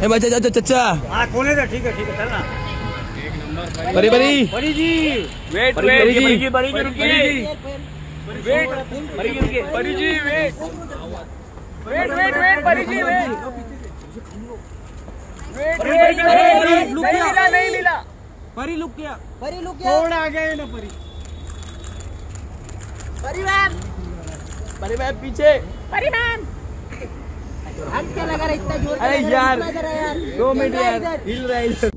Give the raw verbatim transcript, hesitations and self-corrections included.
भाई चाचा चाचा हाँ खोले थे। ठीक है ठीक है चलना। परी परी परी जी वेट परी वेट जी जी परी जी रुकिए। वेट परी जी रुकिए। Pari ji wait wait wait wait Pari ji wait wait wait लुक गया। नहीं मिला नहीं मिला। परी लुक गया। परी लुक गया। थोड़ा आ गया ना परी। परी मैम परी मैम पीछे। परी मैम हाथ क्या लगा रहा है इतना जोर? अरे यार यार दो मिनट यार हिल रहा है।